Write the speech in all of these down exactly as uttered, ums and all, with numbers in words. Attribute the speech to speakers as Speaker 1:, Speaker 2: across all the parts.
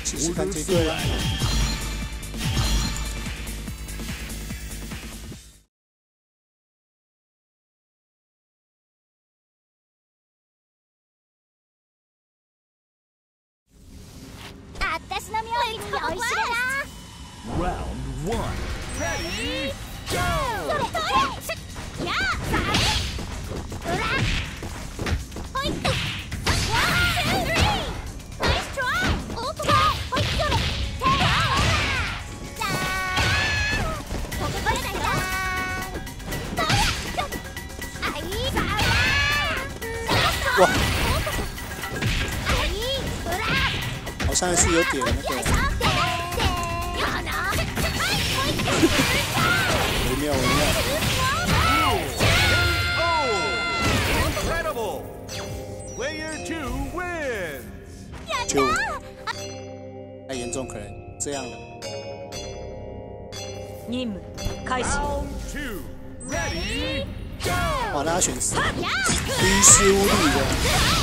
Speaker 1: 试试看这个。
Speaker 2: 私の妙に酔いしれだ。
Speaker 3: Round one. Ready, go!
Speaker 2: それそれ。やあ。うら。ほいっと。ワン、ツー、スリー。ナイストライ。おっと。ほいっと。テーじゃーん。ここからだよ。どうや。あいさあ。
Speaker 1: 哇！好像是有点那个。微妙微妙。
Speaker 3: Incredible! Player two wins.
Speaker 1: 就太严重，可能这样了。
Speaker 4: 任務開始。
Speaker 3: Round two. Ready, go!
Speaker 1: 哇，那他选是低失误率的。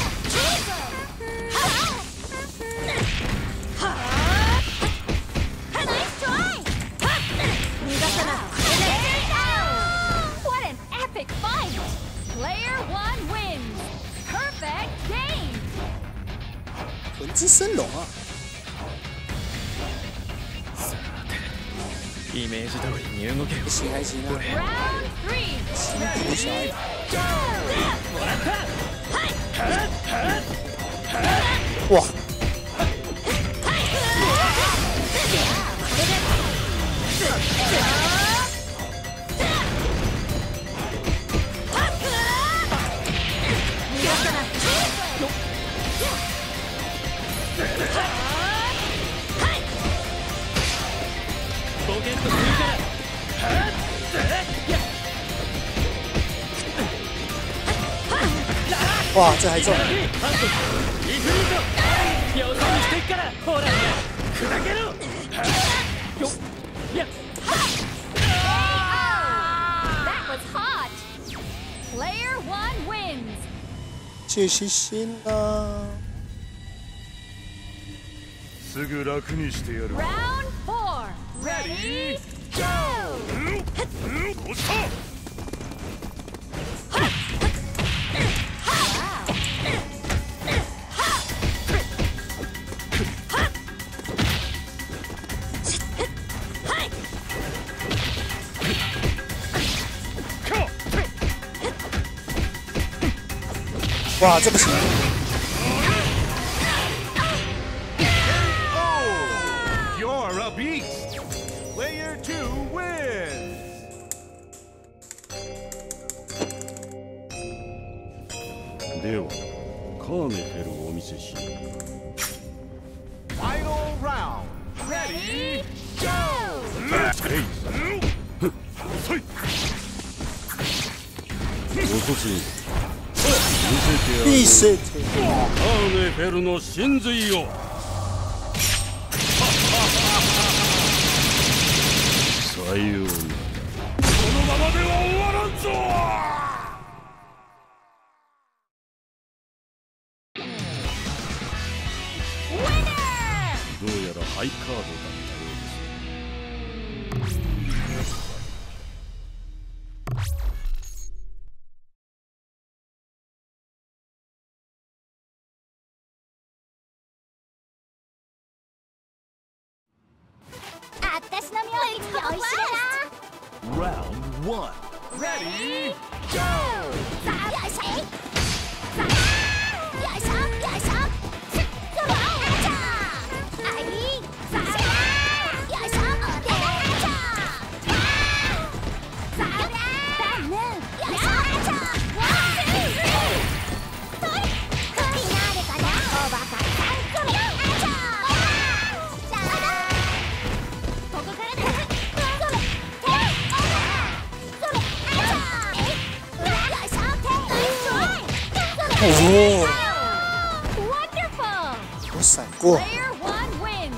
Speaker 1: 魂之升龙啊！
Speaker 5: イメージ通りに動けよ。
Speaker 1: 还行还行啊，辛苦小爱。哇！哇，这还中！谢谢心啊！
Speaker 3: すぐ楽にしてやる。
Speaker 2: Round four.
Speaker 3: Ready, go! 押した。
Speaker 1: 哇，这不行！
Speaker 3: You're a beast. Player two wins.
Speaker 6: では、カーネフェルをお見せしよう。
Speaker 3: Final round. Ready, go!
Speaker 6: おこちん。
Speaker 1: 見せて。
Speaker 6: カーネフェルの真髄を。さようなら。このままでは終わらんぞ。どうやらハイカードだったようです。
Speaker 2: 私の妙に酔いしれだ。
Speaker 3: Round one. Ready, go!
Speaker 2: さあ、よいしょ。さあ、よいしょ、よいしょ。そろ、あちゃ。あい、さあ、よいしょ、お手だ、あちゃ。さあ、ダンヌ、よいしょ、あちゃ。ワン、ツー、スリー。それ、フィナーレかな。おバカさん、それ、あちゃ。さあ、ここからだ。それ、手、おば。それ、あちゃ。え、裏、よいしょ、手、ナイストライ。
Speaker 1: 哦，
Speaker 2: Wonderful!
Speaker 1: 我闪过。
Speaker 2: Player one wins.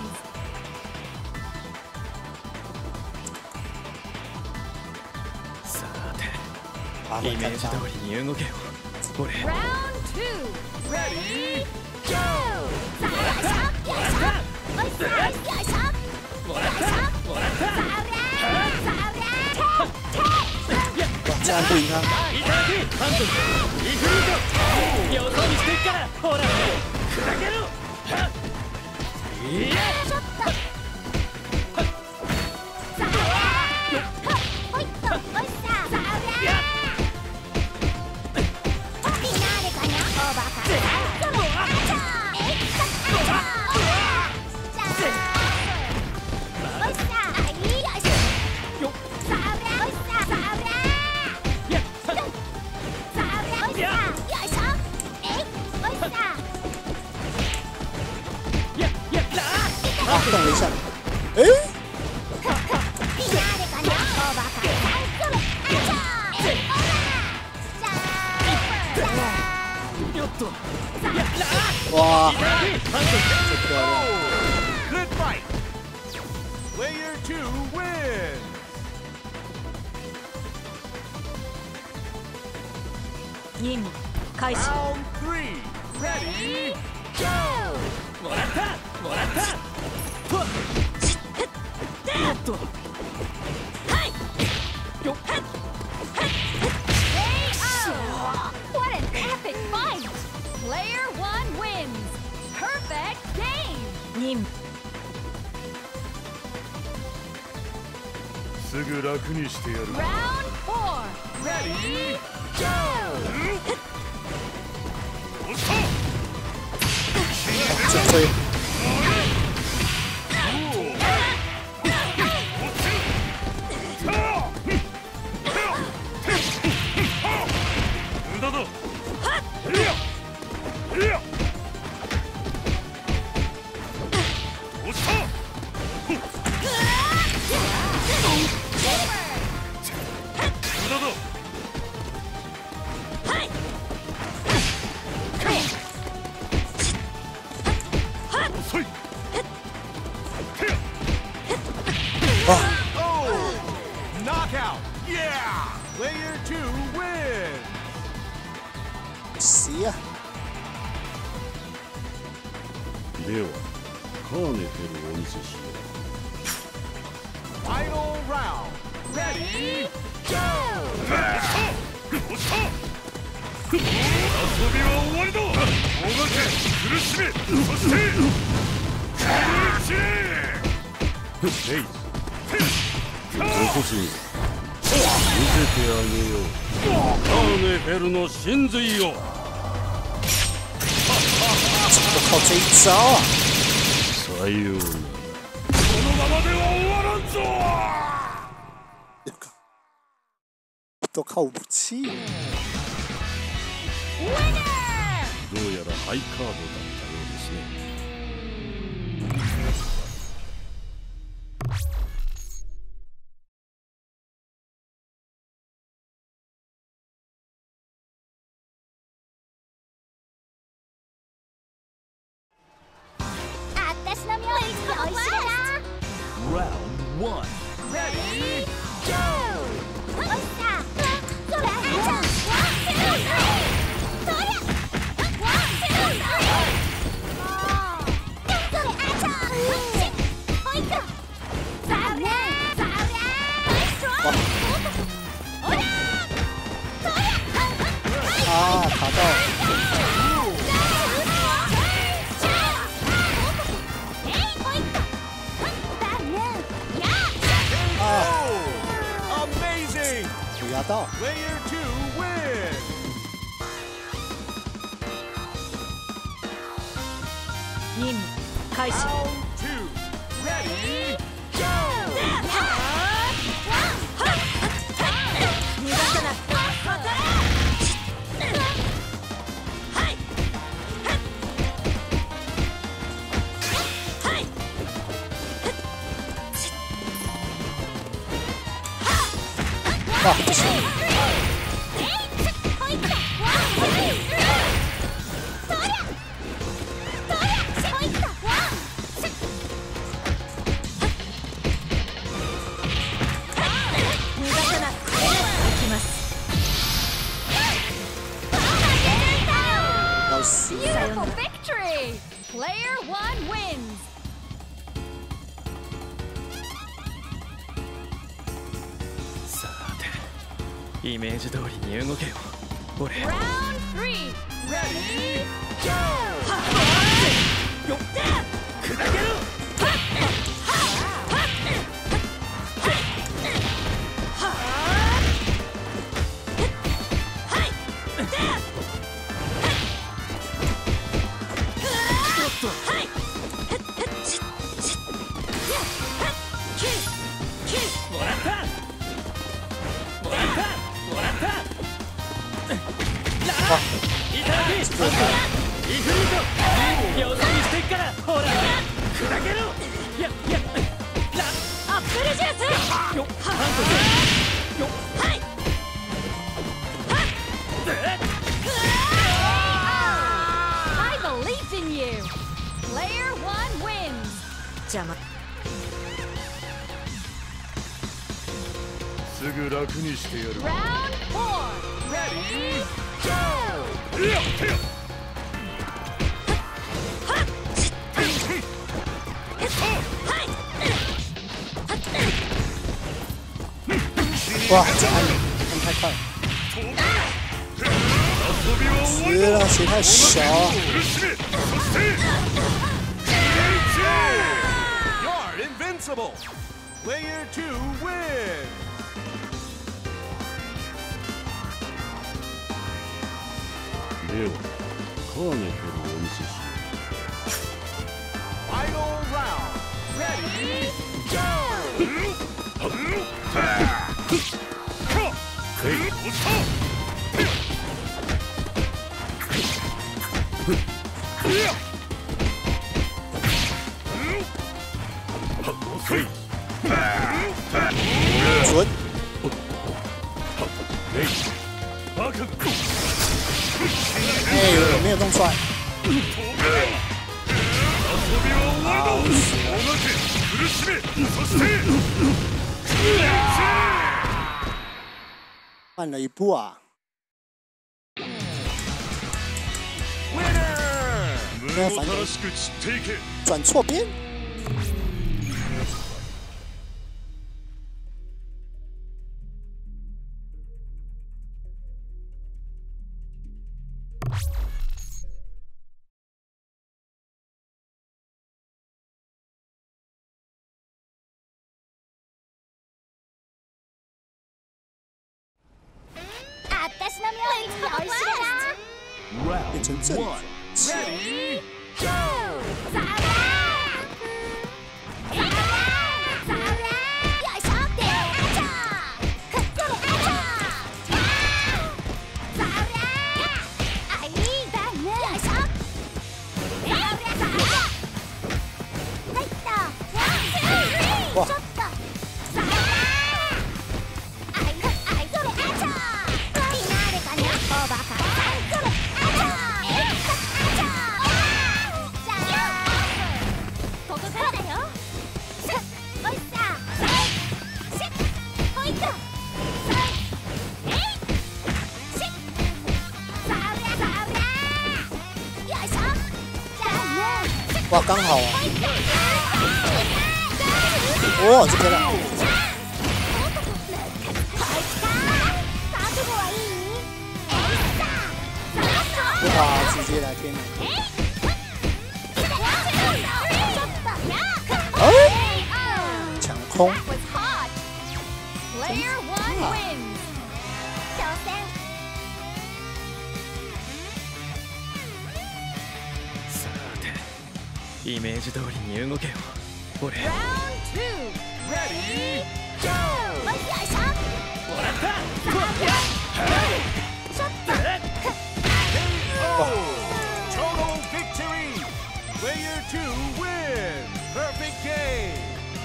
Speaker 1: 啊，
Speaker 5: イメージ通りに動けよ。俺。
Speaker 2: Round two. Ready, go! さあ、よいしょ、よいしょ。おいし
Speaker 1: 这样不赢他。
Speaker 5: いただきハンドルリフリート予想にしてっからほら砕けろいや
Speaker 1: 啊，等了一下，哎，哇，这漂亮！
Speaker 7: Good fight. Player two wins.
Speaker 4: 任務開始。
Speaker 7: Round three. Ready? Go.
Speaker 5: もらったもらったふわっおっとよっ
Speaker 3: What an epic fight! Player one wins. Perfect game.
Speaker 4: 任務
Speaker 6: すぐ楽にしてやる
Speaker 3: Round four.
Speaker 7: Ready? Go.
Speaker 1: 这吹，
Speaker 6: 無駄だ落ちた無駄だ遅い
Speaker 7: Oh! Knockout. Yeah. Player two wins.
Speaker 1: 死呀！
Speaker 6: ではカーネフェルをお見せしよ
Speaker 7: Final round. Ready? Go.
Speaker 6: う落ちた遊びは終わりだもがけ苦しめそして苦しめレイズ起こし見せてあげようカーネフェルの真髄を
Speaker 1: 怎么都靠这一招啊！
Speaker 6: さようならこのままでは終わらんぞ
Speaker 1: 都靠武器。
Speaker 6: どうやらハイカードだったようですね
Speaker 2: 私の名字おいしいな。
Speaker 7: Round one. Ready? Go.
Speaker 2: おいしさ。それ。ワン、ツー、スリー。そりゃ。ワン、ツー、スリー。それ、あちゃ。おいっと。さうね。さうね。おら。そりゃ。
Speaker 1: 啊，卡到！啊，
Speaker 7: Amazing.
Speaker 1: 有压到。
Speaker 7: Player two wins.
Speaker 4: 任務開始。
Speaker 7: Round two. Ready? Go.
Speaker 4: 逃がさない。
Speaker 1: 啊，不行！要死！
Speaker 3: Beautiful victory. Player one wins.
Speaker 5: イメージ通りに動けよ俺
Speaker 3: Round three. Ready, go!
Speaker 5: よっ砕けろもらったもらったもらったラーいただきイフリートよそ見してっからほら砕けろややラ
Speaker 3: アップルジュース
Speaker 5: よハンドよ
Speaker 3: はい I believed in you. Player one wins.
Speaker 4: 邪魔。
Speaker 6: すぐ楽にしてやる
Speaker 3: Round four. Ready, go!
Speaker 6: いやてや
Speaker 1: 哇，这按按太快了，
Speaker 6: 遊びは終わり
Speaker 1: 死了，血太小。
Speaker 6: 苦しめそしてクリ
Speaker 7: You're invincible. Player two wins.
Speaker 6: ではカーネフェルをお見せしよ
Speaker 7: Final round. Ready, go!
Speaker 6: うはい落ちたいやはい
Speaker 1: 准，
Speaker 6: バカ
Speaker 1: 哎，有没有弄出来？
Speaker 6: 遊びは終わりだもがけ苦しめそして
Speaker 1: 慢了一步啊！
Speaker 7: Winner!
Speaker 6: 無を正しく散っていけ
Speaker 1: 转错边。
Speaker 2: 私の妙に美味しいな。
Speaker 1: 变成正
Speaker 7: One. Ready, go!
Speaker 2: さあさあさあよいしょってあちゃふっくりあちゃさああいいだねよいしょさあさあはいったワンツースリーちょっとさああいあいそれあちゃフィナーレかねおバカあいそれあちゃえっあちゃじゃあここからだよさおいさしほいっとさえいしさあうらさあうらよいしょじゃあね
Speaker 1: 哇，刚好啊！
Speaker 2: ほいっと
Speaker 1: 哦，这漂亮！
Speaker 2: こいつか覚悟はいいえいささあ
Speaker 1: 哇，直接来天！
Speaker 2: えいちょっとや
Speaker 1: 哦，
Speaker 2: あ
Speaker 1: 抢空！
Speaker 3: That was hot. Player one wins.
Speaker 2: 挑戦
Speaker 5: さてイメージ通りに動けよ俺
Speaker 3: Round two.
Speaker 7: Ready, go!
Speaker 2: よいしょ
Speaker 5: もらった
Speaker 2: ちょっと
Speaker 7: K O! Total victory! Player two wins! Perfect game!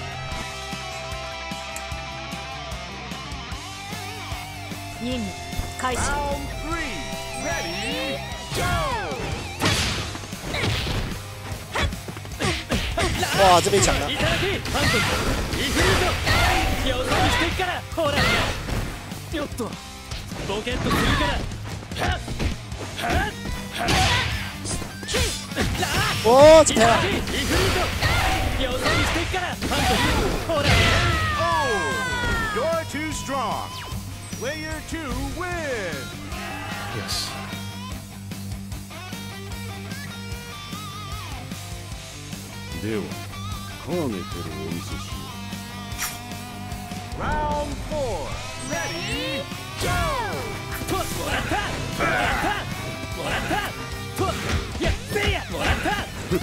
Speaker 4: 任務開始。
Speaker 7: Round three! Ready, go!
Speaker 1: 哇，这边抢了
Speaker 5: い！ただきハンドイフリートよそ見してっからほらよっとボケッとするからはっはっはっラー
Speaker 1: 哦，这漂亮！
Speaker 5: イフリートよそ見してっからハンドほら
Speaker 7: Oh! You're too strong! Player two win.
Speaker 6: よし。ではカーネテルをお見せしよう。
Speaker 7: Round four. Ready, go.
Speaker 5: ともらったもらったもらったとやせやもらった
Speaker 6: えい、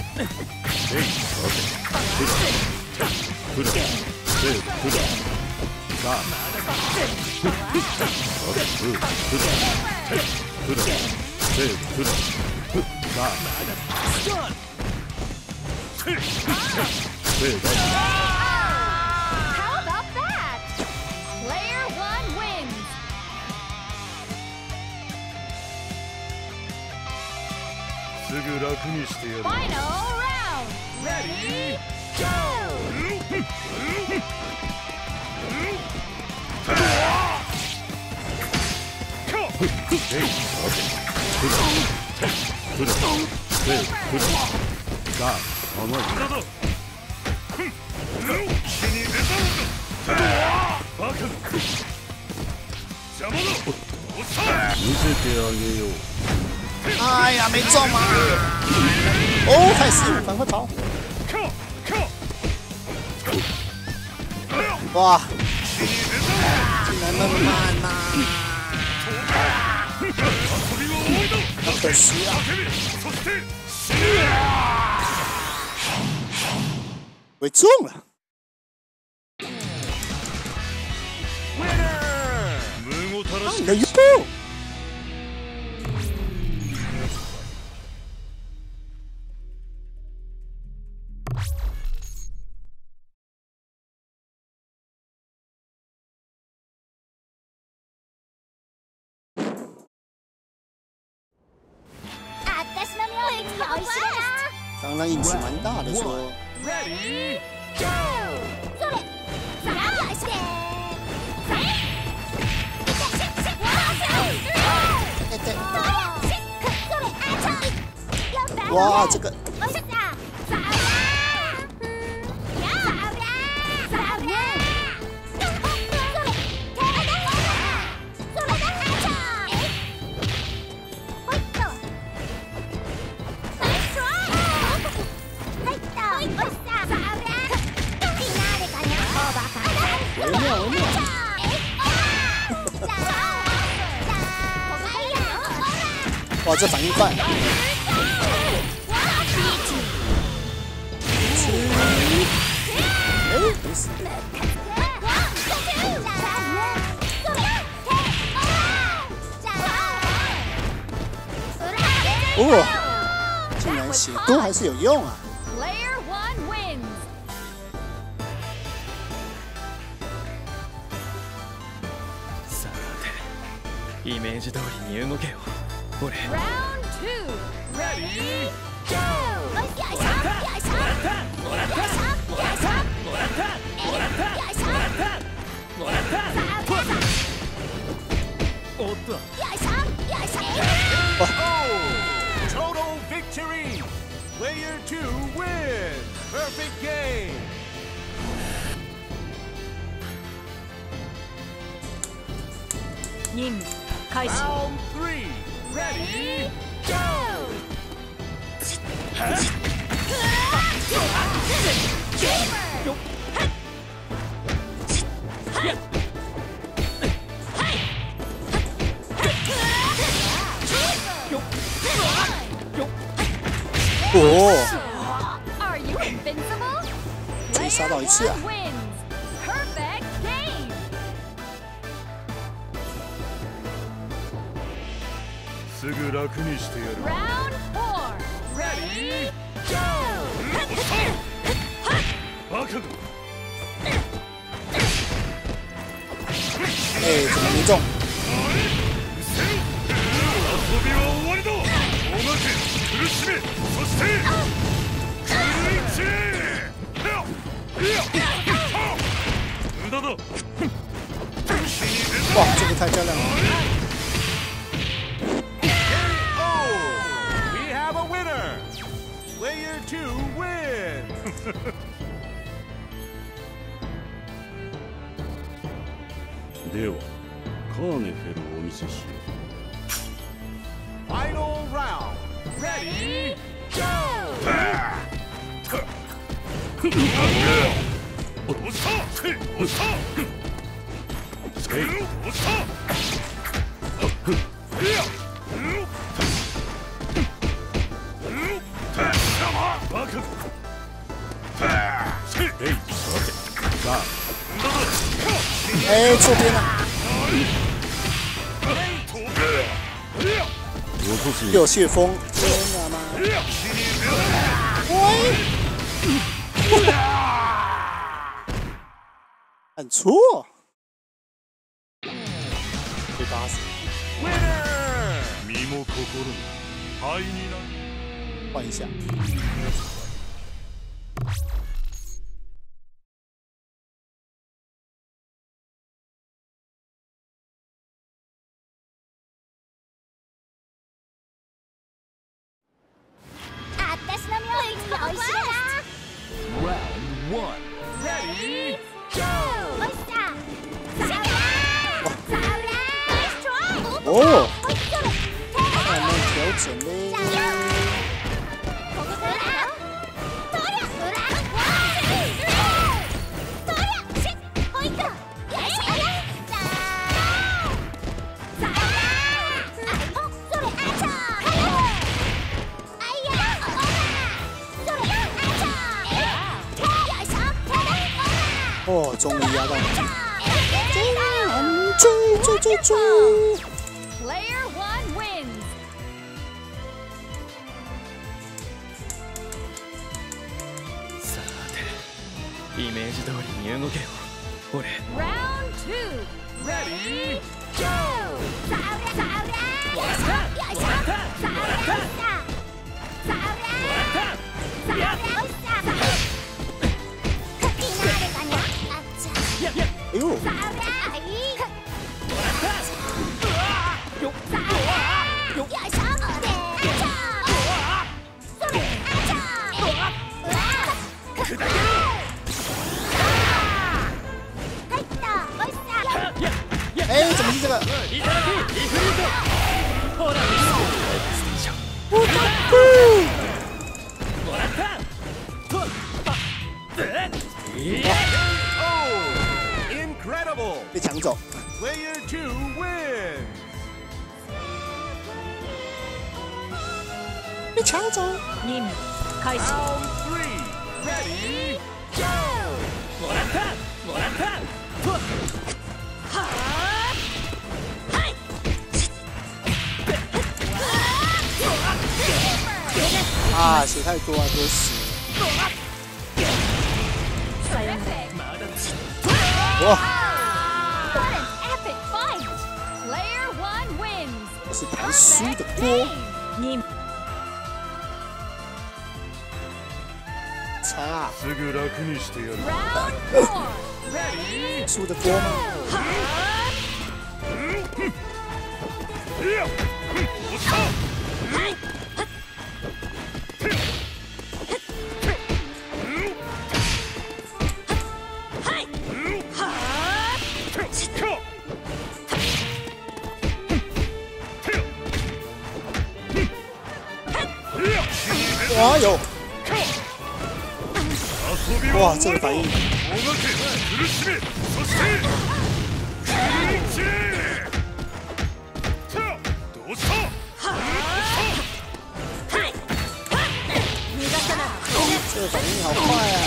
Speaker 6: ふら、ふら、せい、ふら、さあ、ふら、ふら、ふら、せい、ふら、さあ、せい、だ。
Speaker 2: How about that? Player one wins.
Speaker 6: すぐ楽にしてやる。
Speaker 2: Final round. Ready, go.
Speaker 6: えい、ふら、ふら、せい、ふら、さあ、甘い。だぞ。気に入れたのか。バカ。邪魔だ。見せてあげよう。
Speaker 1: 哎呀，没中啊！哦，开始，赶快跑！哇，竟然那么慢呐、好可惜啊！我中了！
Speaker 6: 無ごたらし
Speaker 1: 你的优！
Speaker 2: 私の料理美味しいな。
Speaker 1: 刚刚印子蛮大的说。
Speaker 7: Ready, go.
Speaker 2: それ、さあ、よしで。さあ、いけ、し、し、わー、
Speaker 1: 哎对，
Speaker 2: それ、し、く、それ、あ、ちょい。よっしゃ。
Speaker 1: 哇，这个
Speaker 2: おいしょさ。さあ、や、さあ、さあ、それ、手がほら。それだ、あ、ちょい。ほいっと。ナイストライ。はいっと。おいしさ。さあ、フィナーレかな。オーバーかな。
Speaker 1: 微妙微妙。 哇，这反应快！哎，没死。哦，竟然血多还是有用啊！
Speaker 2: Player one wins.
Speaker 5: さてイメージ通りに動けよ俺
Speaker 2: Round two. Ready, go. よいしょよいしょ。
Speaker 5: もらったもらったもらったもらったもらった
Speaker 2: よいしょ。
Speaker 5: もらったもらったおっと
Speaker 2: よいしょよいしょ。
Speaker 7: Oh, total victory. Player two win. Perfect game.
Speaker 4: 任務開始。
Speaker 7: Round three. Ready, go.
Speaker 1: 哦，
Speaker 2: Are you invincible?
Speaker 1: 终于杀到一次啊！
Speaker 2: Player one wins. Perfect game.
Speaker 6: すぐ楽にしてやる。
Speaker 2: Round four. Ready, go.
Speaker 6: バカだ。
Speaker 1: 哎，怎么没中？
Speaker 6: 遊びは終わりだ。もがけ、苦しめ、そして狂い散れ。無駄だ。
Speaker 1: 哇，这个太漂亮了！
Speaker 7: Oh, we have a winner. Player two win.
Speaker 6: ではカーネフェルをお見せしよう。
Speaker 7: Final round. Ready, go!
Speaker 6: おっと、せい、おっと、せい、おっと、いや、うん、うん、バカ、せい、えい、さて、さあ。
Speaker 1: 哎，错边了，又有旋风，天哪妈！喂，很错，被打死。
Speaker 6: 身も心も灰になる。
Speaker 1: 换一下。
Speaker 2: 私の名字においしいな。
Speaker 7: Round one. Ready, go!
Speaker 2: おいしさ。サウラー。サウラー。
Speaker 1: 哦，慢慢调整嘞。
Speaker 2: ここから。とりゃ。とりゃ。し。ポイント。よし。サウラー。サウラー。あ、お、それあちゃ。
Speaker 1: 哦，终于压到！追追追追！
Speaker 3: Player one wins.
Speaker 5: さて、イメージ通りに動けよ。俺。
Speaker 3: Round two.
Speaker 7: Ready, go!
Speaker 2: サウラサウラよいしょよいしょサウラサウラサウラよいしょクッキーなるかなあっちゃ
Speaker 1: 哎呦，
Speaker 2: サウラいい
Speaker 5: よっ。
Speaker 2: サウラよいしょであっちゃそれあっちゃうわくだけ入ったおいしさ
Speaker 1: 哎，怎么是这个？
Speaker 5: いただき、リフリート。ほら、ステーション。
Speaker 1: 我的
Speaker 5: もらった。と、あ、え、いや。
Speaker 7: Oh, incredible!
Speaker 1: 被抢走。
Speaker 7: Player two wins.
Speaker 1: 被抢走。
Speaker 4: 任務開始。
Speaker 7: Round three. Ready, go!
Speaker 5: もらった。もらった。と、はあ。
Speaker 1: 啊，血太多啊，多死！哇，
Speaker 3: What an epic fight! Player one wins.
Speaker 1: 我是弹输的锅。
Speaker 4: 任務
Speaker 1: 擦，
Speaker 6: すぐ楽にしてやる。
Speaker 3: Round four.
Speaker 7: Ready,
Speaker 1: 输的锅吗？
Speaker 6: いや、おっと。
Speaker 1: 哇有！哇，这个反应！ 这个反应好快啊！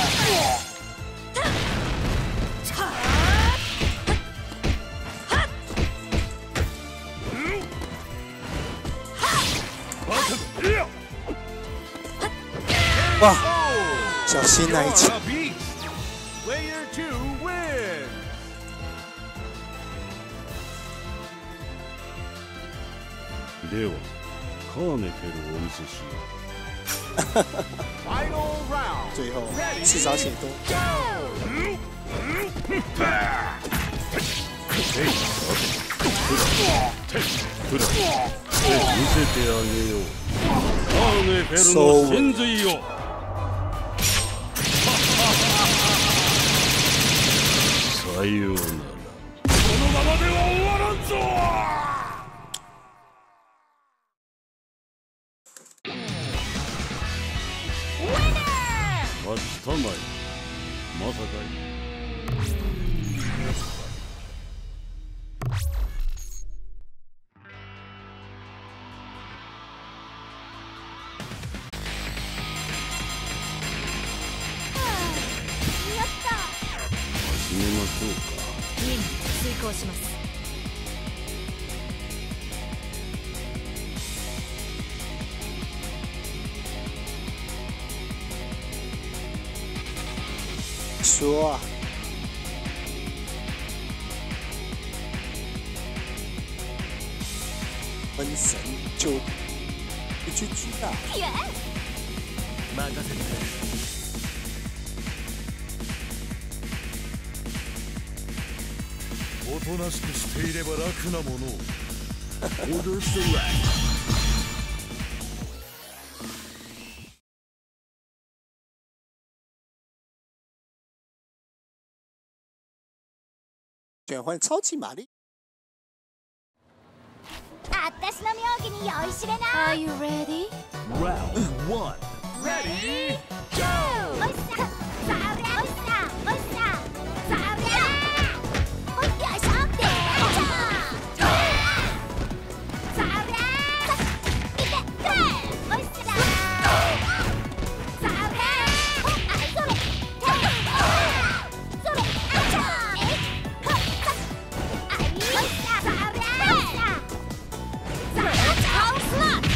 Speaker 1: 哇，小心那一击！
Speaker 7: player two wins.
Speaker 6: では、カーネフェルをお見せしよう。
Speaker 7: Final round.
Speaker 1: 最後至少血多。
Speaker 6: ふら、見せてあげよう。カーネフェルの真髄を。さようなら。このままでは終わらんぞ。 はしたまえ。まさかい。始めましょうか。
Speaker 4: 任務遂行します。
Speaker 1: 说啊，分神就一句句啊。
Speaker 5: 任せてくれ。
Speaker 6: おとなしくしていれば楽なものを。Order select。
Speaker 1: 转换超级玛丽。
Speaker 2: あたしの妙技に酔いしれな。
Speaker 3: Are you ready?
Speaker 7: Round one. Ready? Go!
Speaker 2: おいしさ、そりゃ、おいしさ、おいしさ、そりゃ。おいよいしょって。そりゃ。いて、くれ。おいしさ。そりゃ。あ、それ。て。それ、あちゃ。え、はっ、はっ。あい、おいしさ、そりゃ。おいしさ。そりゃ、ハウスラック。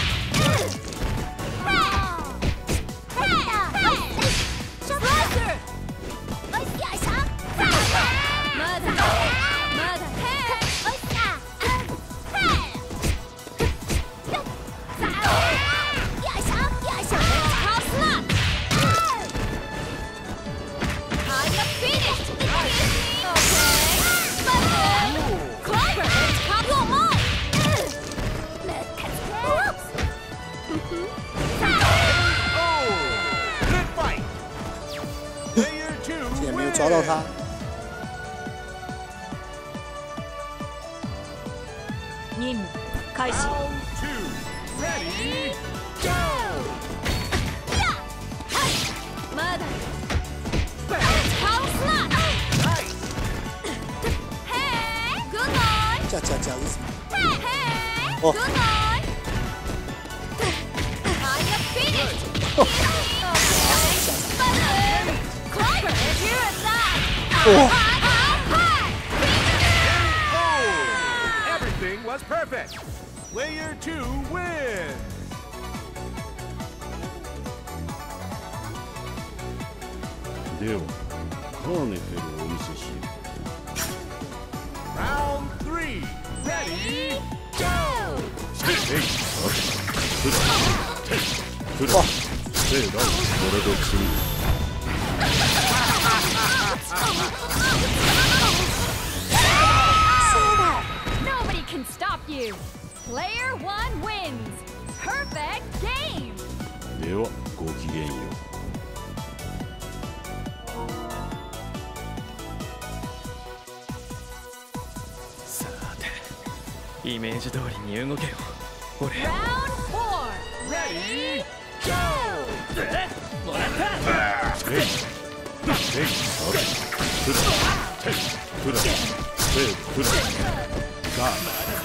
Speaker 1: 竟然没有抓到他。
Speaker 4: 任務開始。
Speaker 7: Round two. Ready? Go!
Speaker 3: まだ。
Speaker 1: 这这这是什么？
Speaker 3: 哦。
Speaker 1: 哦，哇！
Speaker 7: Everything was perfect. Player two wins.
Speaker 6: では、カーネフェルをお見せしよう。
Speaker 7: Round three. Ready? Go!
Speaker 1: 哇！
Speaker 6: せいだ、これで君。
Speaker 3: Nobody can stop you. Player one wins. Perfect game.
Speaker 6: では、ごきげんよう。
Speaker 5: さて、イメージ通りに動けよ。俺。
Speaker 3: Round four.
Speaker 7: Ready? Go!
Speaker 5: もらった。
Speaker 6: えい、えい、あれ、ふら、ふら、せい、ふら、ガー。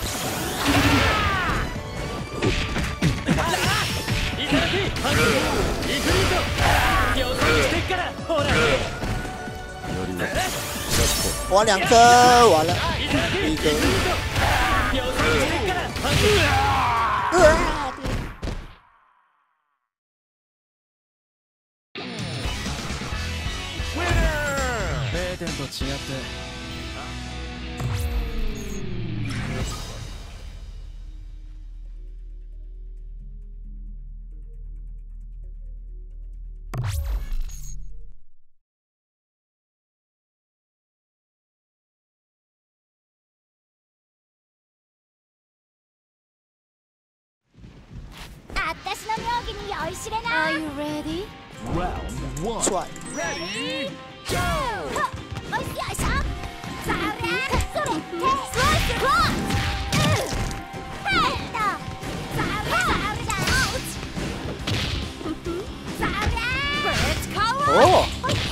Speaker 5: いただき、ハンドル、イフリート。予想してっから、ほら。
Speaker 6: やりな。
Speaker 1: 哇，两颗完了，一个。
Speaker 5: 予想してっから、ハンドル。 ゼロてんと違って
Speaker 2: あたしの妙技に酔いしれな。
Speaker 3: Are you ready?
Speaker 7: Round one.
Speaker 1: 帅！
Speaker 7: Ready? Go!
Speaker 2: おいしよいしょ。そりゃ、それ、て、スライス、クロス。はいと。そりゃ、そりゃ、アウチ。そりゃ。
Speaker 3: Let's go.
Speaker 1: 哦， 哦，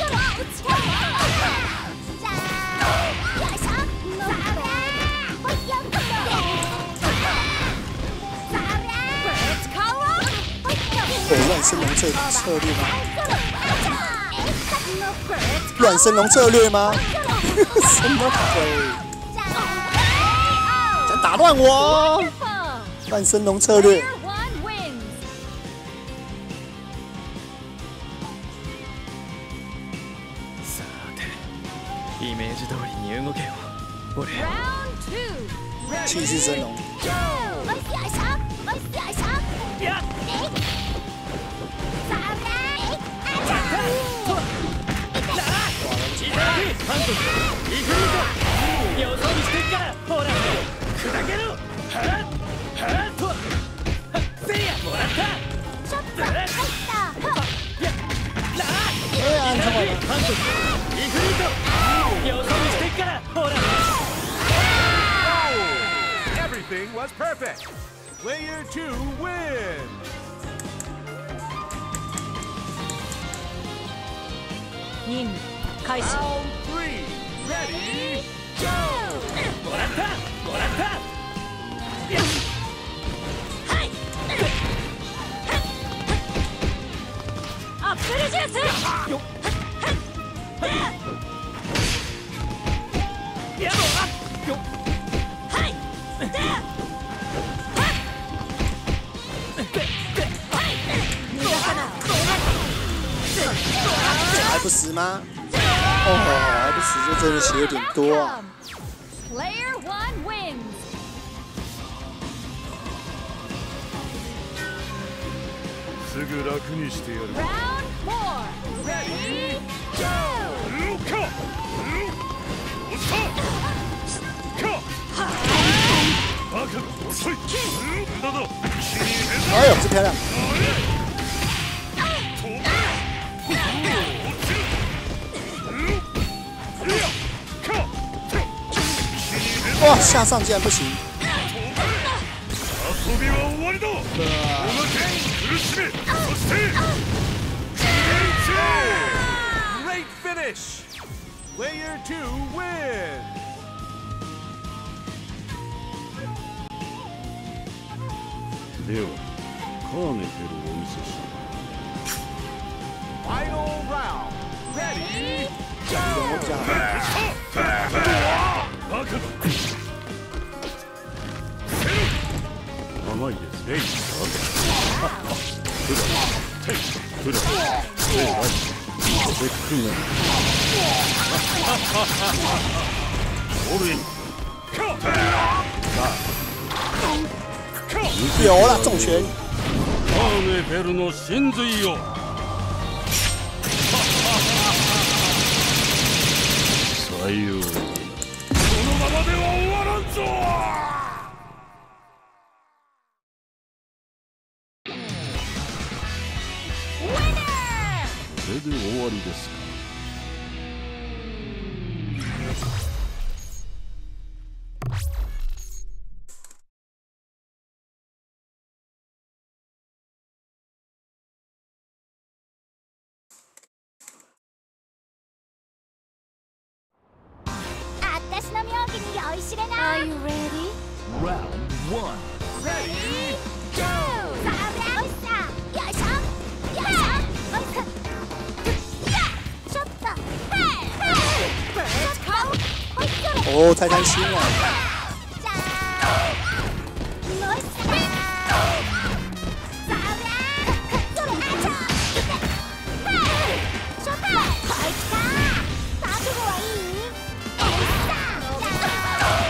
Speaker 1: 对，乱升龙策策略吗？乱升龙策略吗？什么鬼？想打乱我？乱升龙策略。
Speaker 5: イメージ通りに動けよ俺
Speaker 1: 气势升龙
Speaker 5: よそ見してっからほら砕けろはっはっとせいやもらった
Speaker 1: 哎呀，你看我
Speaker 5: ハンドイフリートよそ見してっからほら
Speaker 7: Everything was perfect. Player two wins.
Speaker 4: 任務開始。
Speaker 7: Round three. Ready, go.
Speaker 5: もらったもらった
Speaker 4: アップルジュース。
Speaker 5: よっやろうよっ
Speaker 1: 还不死吗？哦，还不死就真的血有点多啊。
Speaker 3: Player one wins.
Speaker 6: すぐ楽にしてやる。
Speaker 3: Round four. Ready, go.
Speaker 6: うかおっさかバカ遅いだだ死に変だ
Speaker 1: 哎呦，这漂亮！哇，向上竟然不行！
Speaker 6: 遊びは終わりだ。おまけ苦しめそして
Speaker 7: Great finish. Player two wins.
Speaker 6: ではカーネペルをお見せしよ
Speaker 7: Final round. Ready,
Speaker 1: 我比较好。
Speaker 6: う。バカだ。甘いですね。ふだ、て、ふだ、えらい、せっくんが。オールイン。
Speaker 1: 有了，重拳！
Speaker 6: カーネペルの真髄よ。さよう。このままでは終わらんぞ。 これで終わりですか。
Speaker 2: 私の妙技に酔いしれな
Speaker 3: Are you ready?
Speaker 7: round one.
Speaker 2: Ready, go! さあ、おいさよいしょよいしょおいさちょっとおいそれ
Speaker 1: 哦，太贪心了。
Speaker 2: じゃあおいささあそれあちょちょっとこいつか覚悟はいいおいさじゃあ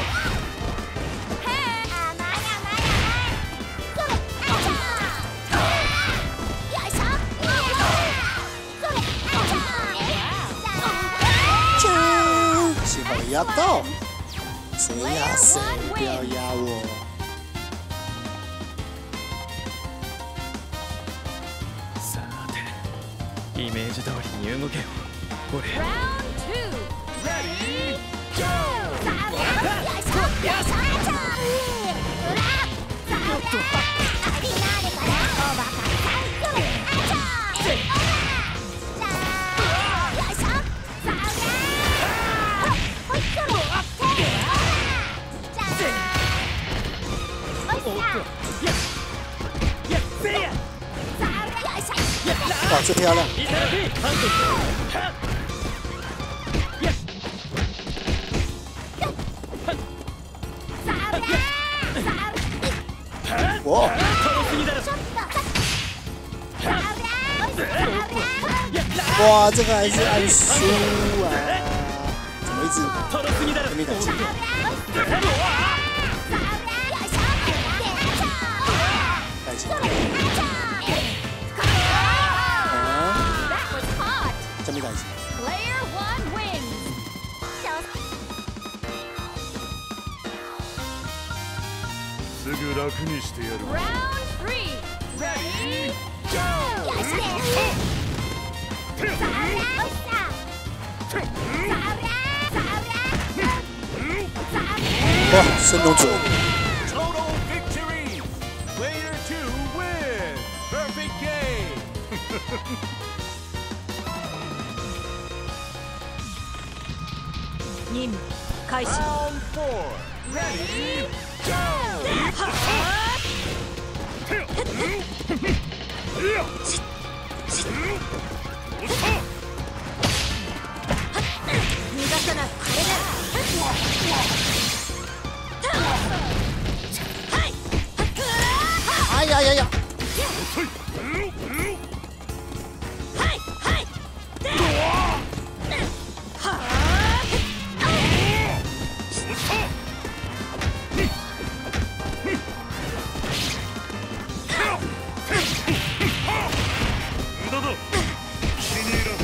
Speaker 2: 甘い甘い甘いそれあちょよいしょそれあちょじゃあ
Speaker 1: 幸好没压到，谁压谁？不要压我！
Speaker 5: さてイメージ通りに動けよ俺
Speaker 3: Round two.
Speaker 7: Ready, go!
Speaker 2: さあよいしょよいしょあちょうらさあアリナーレからおばかさんそれあちょじゃあ
Speaker 1: 最漂亮。
Speaker 5: リサラ B ハンドはっやっ
Speaker 1: 哇！
Speaker 5: 遠すぎだろ
Speaker 1: 哇，这个还是按输啊！怎么一直
Speaker 5: 遠すぎだろ
Speaker 1: 没感觉？开心。啊？
Speaker 3: That was hot.
Speaker 1: 真没感觉。
Speaker 3: Player one wins.
Speaker 6: すぐ楽にしてやる。
Speaker 3: Round three. Ready? Go.
Speaker 1: 哇，神龙左。
Speaker 7: Total victory! Player two win! Perfect game!
Speaker 4: 任務開始。
Speaker 7: Round four! Ready? Go!
Speaker 4: 逃がさない。これ
Speaker 1: 哎呀呀呀！
Speaker 6: 無駄だ。気に入らん。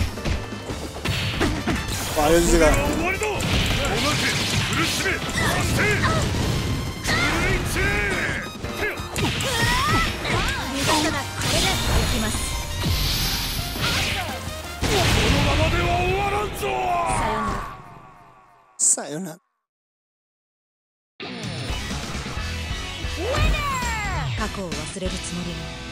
Speaker 1: 哇，又是这个。
Speaker 6: 終わりだ。もがけ苦しめそしてクリンチ。
Speaker 4: 逃がさない。これで行きます。
Speaker 6: このままでは終わらんぞ。
Speaker 1: さよなら。
Speaker 4: 過去を忘れるつもりは